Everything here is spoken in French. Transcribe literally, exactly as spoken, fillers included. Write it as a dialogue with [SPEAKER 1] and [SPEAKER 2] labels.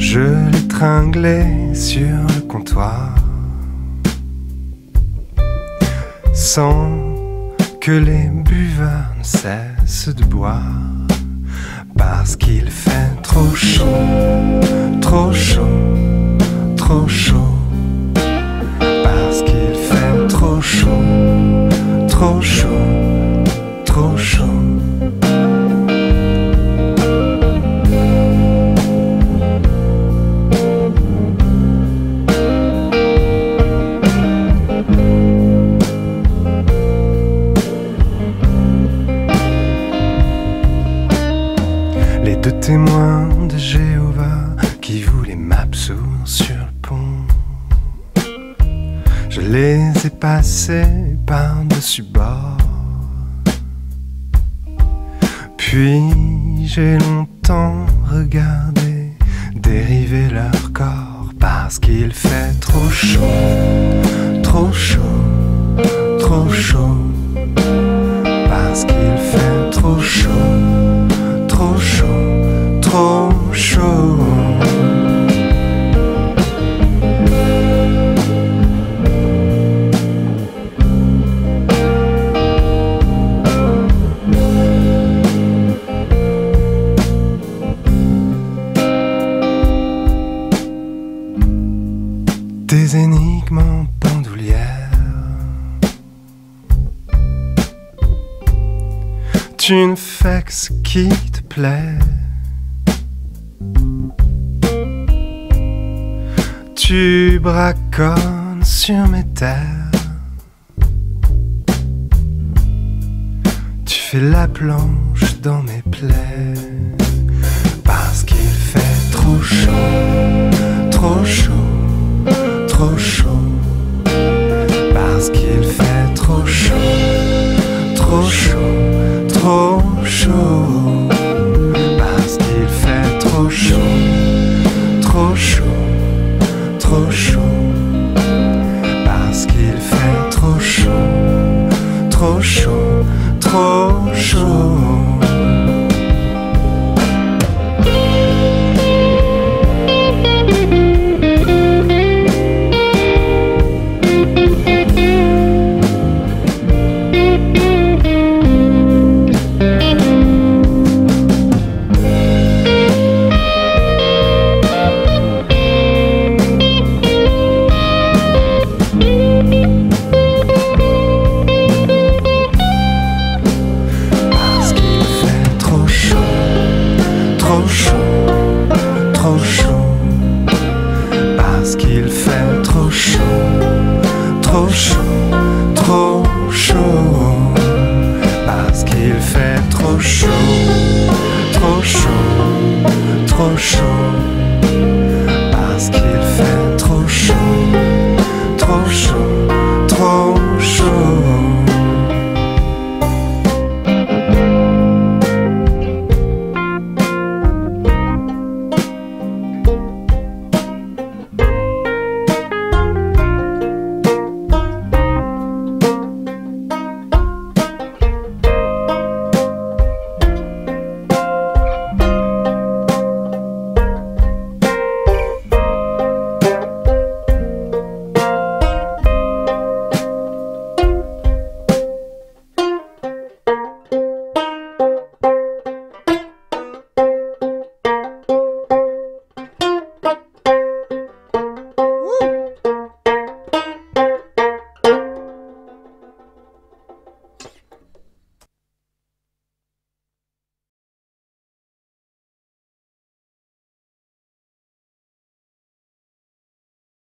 [SPEAKER 1] Je l'étringlais sur le comptoir, sans que les buveurs ne cessent de boire, parce qu'il fait trop chaud, trop chaud, trop chaud, parce qu'il fait trop chaud, trop chaud, trop chaud. Les deux témoins de Jéhovah qui voulaient m'absoudre sur le pont, je les ai passés par-dessus bord. Puis j'ai longtemps regardé dériver leur corps, parce qu'il fait trop chaud, trop chaud, trop chaud, parce qu'il fait trop chaud, trop chaud, trop chaud. Des énigmes en bandoulière, tu ne fais que ce qui te plaît. Tu braconnes sur mes terres, tu fais la planche dans mes plaies, parce qu'il fait trop chaud, trop chaud, trop chaud, parce qu'il fait trop chaud, trop chaud, trop chaud, parce qu'il fait trop chaud, trop chaud, trop chaud, parce qu'il fait trop chaud, trop chaud, trop chaud. Parce qu'il fait trop chaud, trop chaud, trop chaud, parce qu'il fait trop chaud, trop chaud, trop chaud, parce qu'il fait trop chaud, trop chaud.